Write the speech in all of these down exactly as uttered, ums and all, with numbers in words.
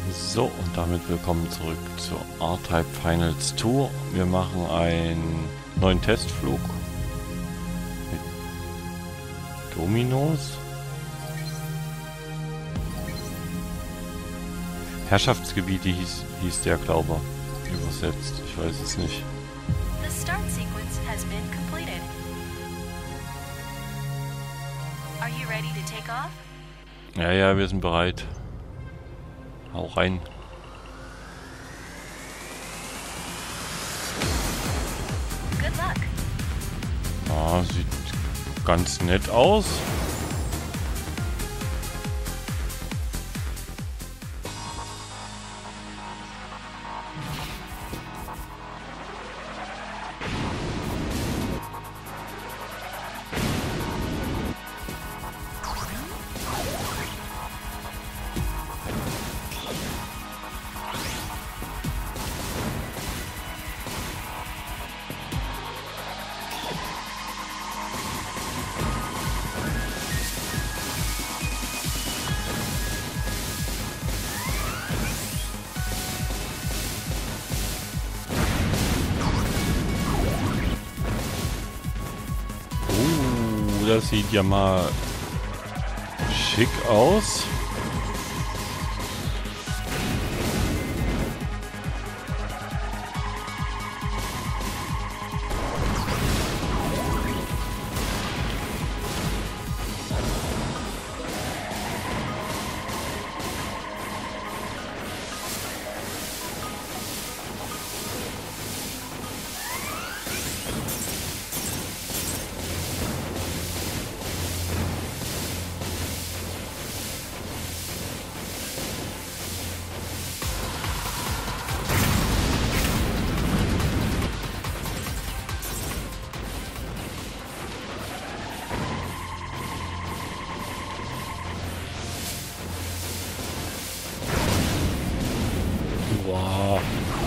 So, und damit willkommen zurück zur R-Type Finals Tour. Wir machen einen neuen Testflug mit Dominos. Herrschaftsgebiete hieß, hieß der, glaube ich, übersetzt. Ich weiß es nicht. The start sequence has been completed. Are you ready to take off? Ja, ja, wir sind bereit. Hau rein. Good luck. Ah, sieht ganz nett aus. Das sieht ja mal schick aus. Wow.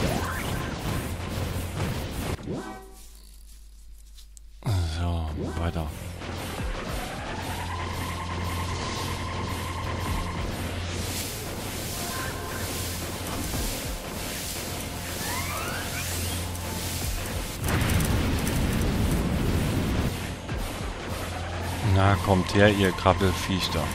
So, weiter. Na, kommt her, ihr Krabbelviech da.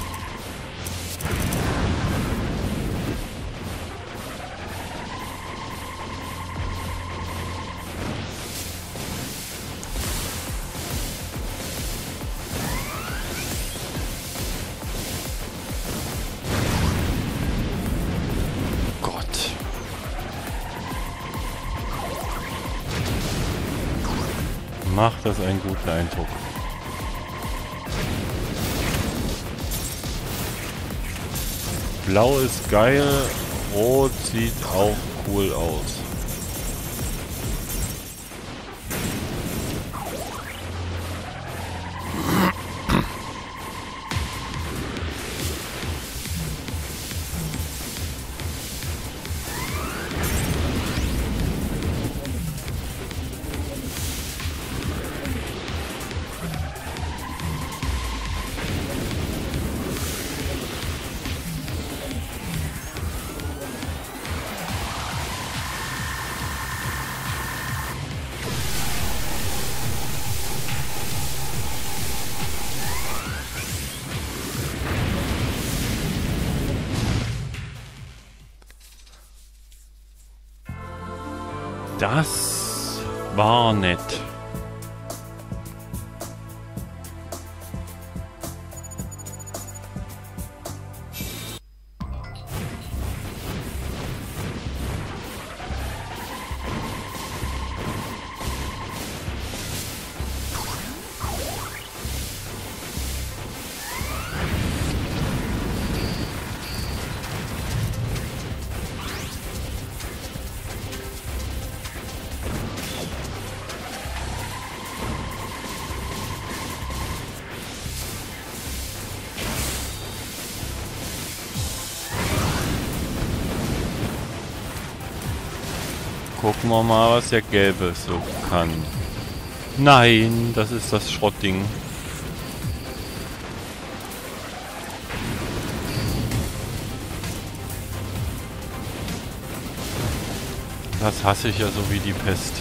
Macht das einen guten Eindruck. Blau ist geil, Rot sieht auch cool aus. Das war nett. Gucken wir mal, was der Gelbe so kann. Nein, das ist das Schrottding. Das hasse ich ja so wie die Pest.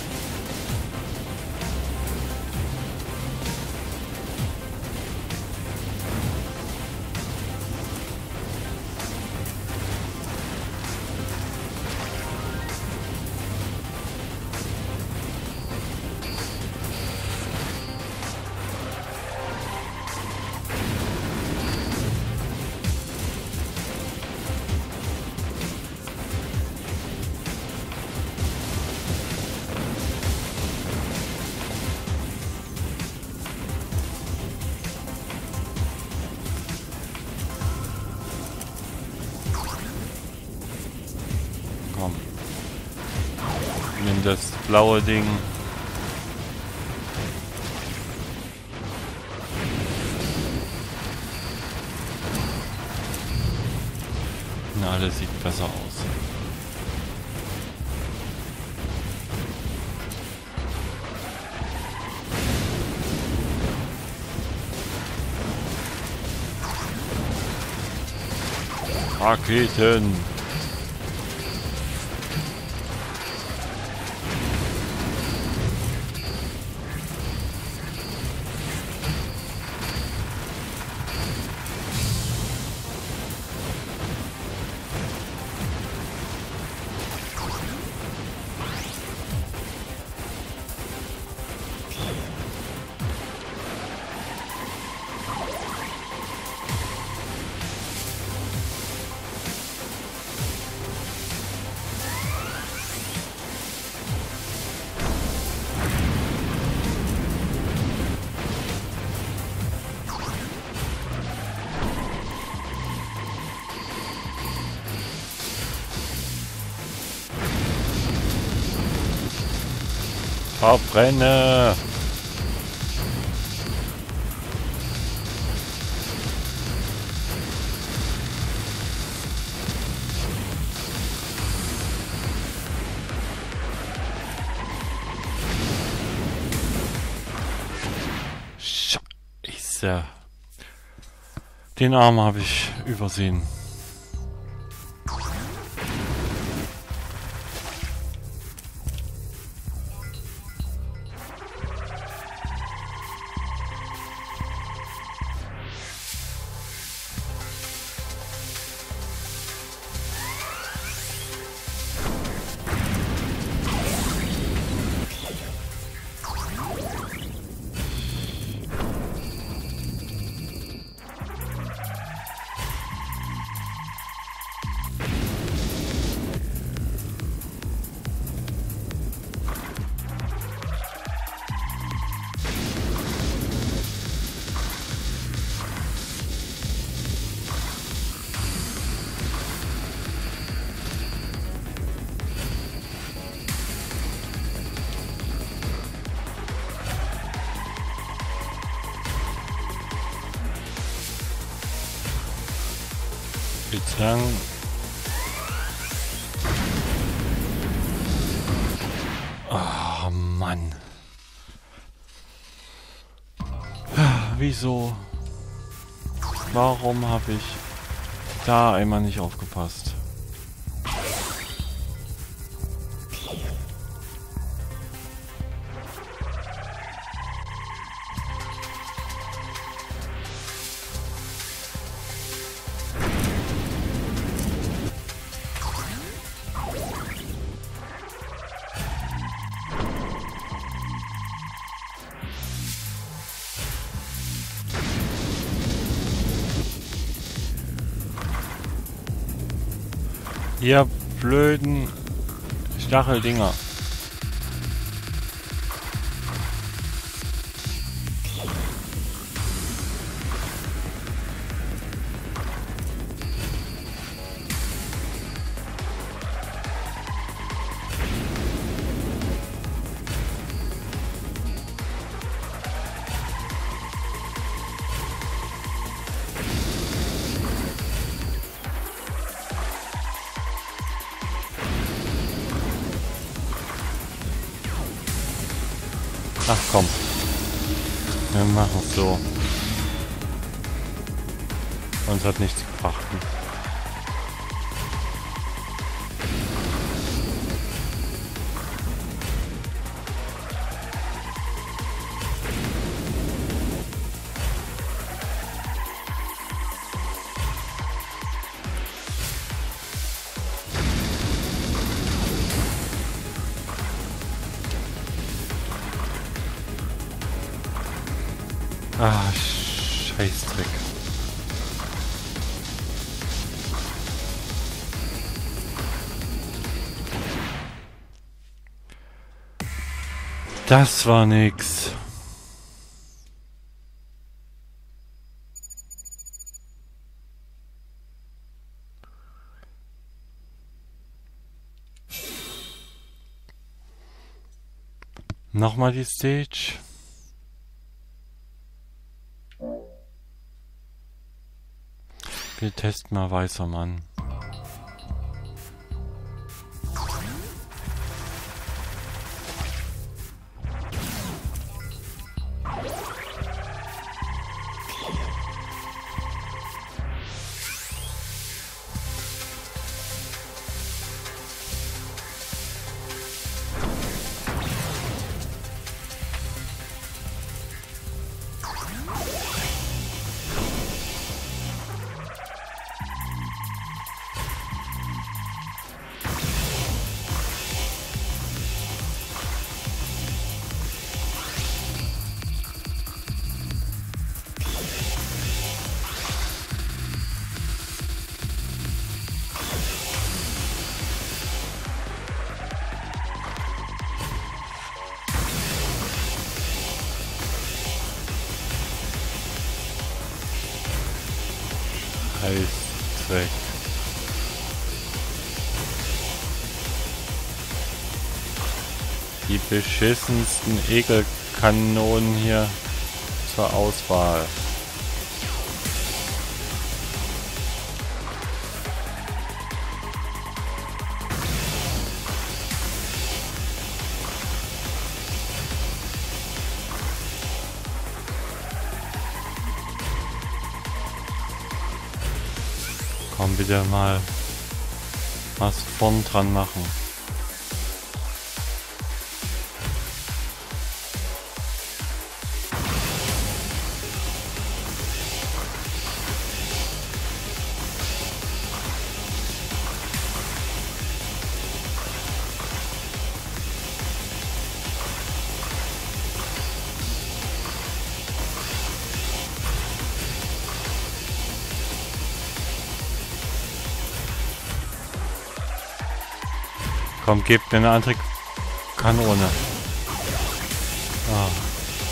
Komm. Nimm das blaue Ding. Na, alles sieht besser aus. Raketen. Verbrenne! Scheiße. Den Arm habe ich übersehen. Lang. Oh Mann. Wieso? Warum habe ich da einmal nicht aufgepasst? Ihr blöden Stacheldinger. Ach komm. Wir machen es so. Uns hat nichts gebracht. Ah, Scheißdreck. Das war nix. Nochmal die Stage. Wir testen mal weißer Mann. Scheißdreck. Die beschissensten Ekelkanonen hier zur Auswahl. Komm, bitte mal was vorn dran machen. Komm, gib mir eine andere Kanone. Ah.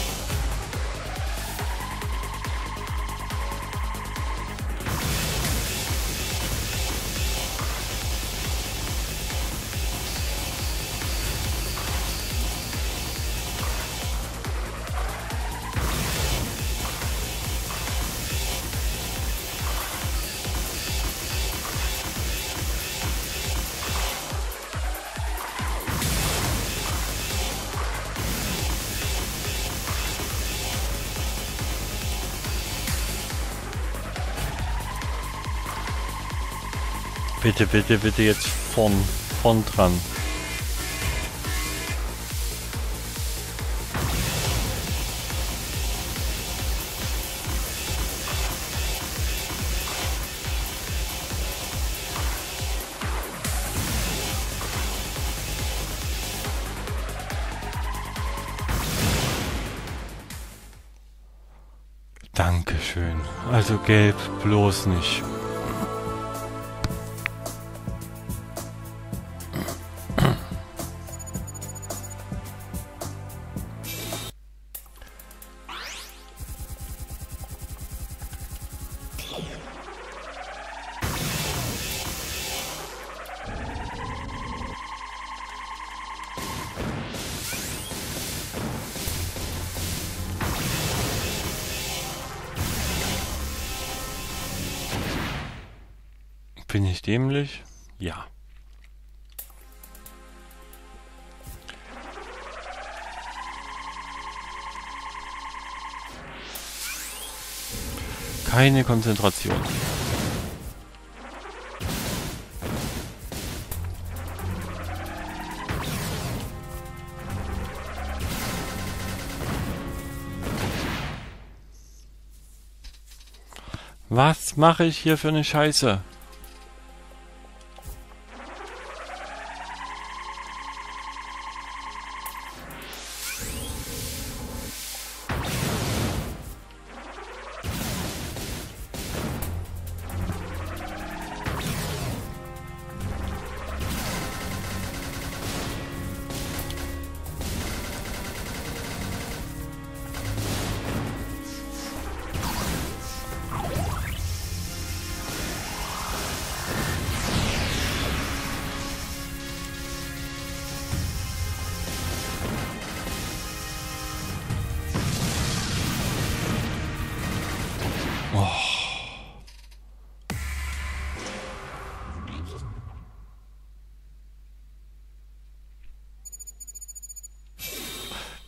Bitte, bitte, bitte jetzt vorn, vorn dran. Dankeschön. Also gelb bloß nicht. Bin ich dämlich? Ja. Keine Konzentration. Was mache ich hier für eine Scheiße?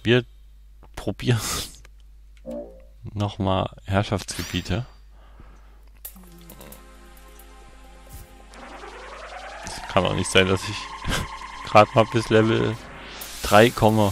wir probieren nochmal Herrschaftsgebiete. Es kann auch nicht sein, dass ich gerade mal bis Level drei komme.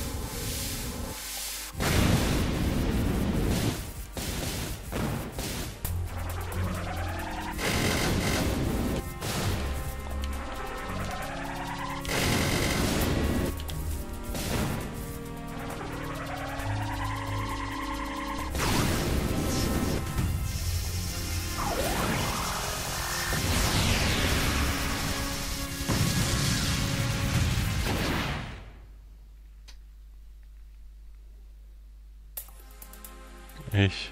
Ich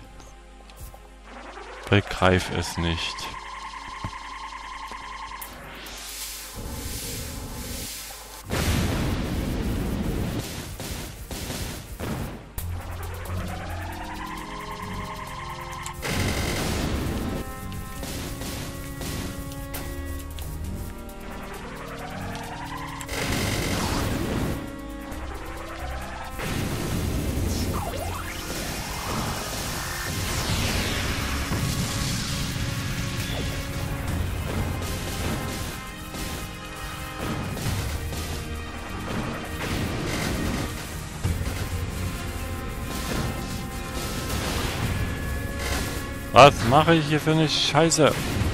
begreife es nicht. Was mache ich hier für eine Scheiße?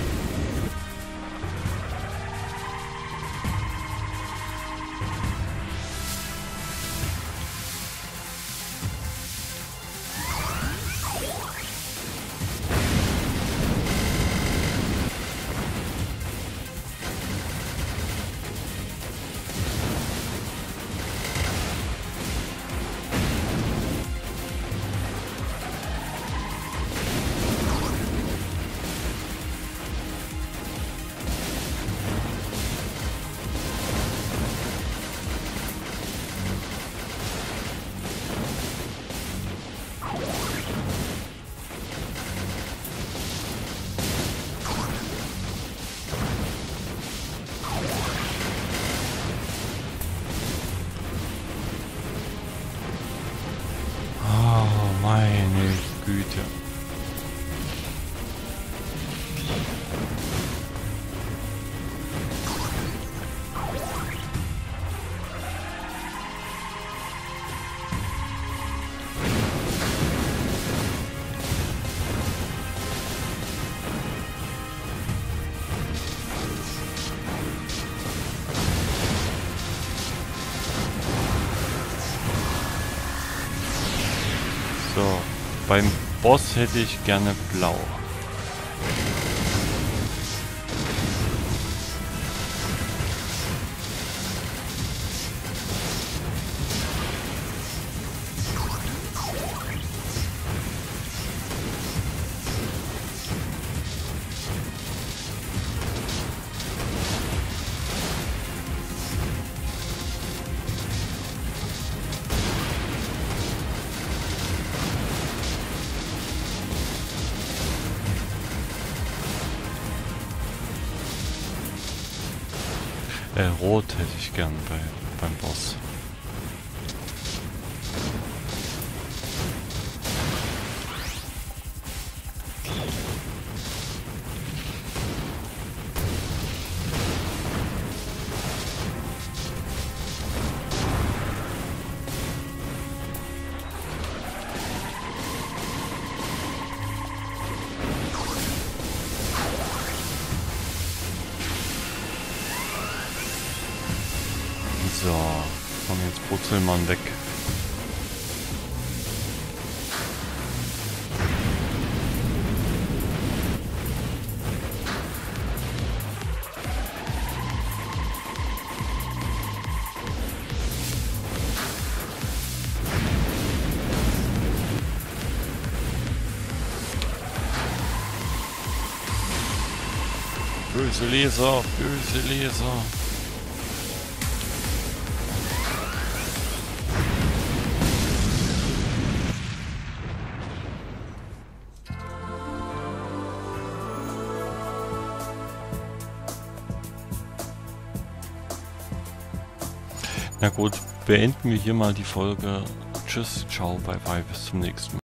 Meine Güte. So, beim Boss hätte ich gerne blau. Äh, rot hätte ich gern bei, beim Boss. So, komm jetzt Brutzelmann weg. Böse Leser, böse Leser. Na gut, beenden wir hier mal die Folge. Tschüss, ciao, bye bye, bis zum nächsten Mal.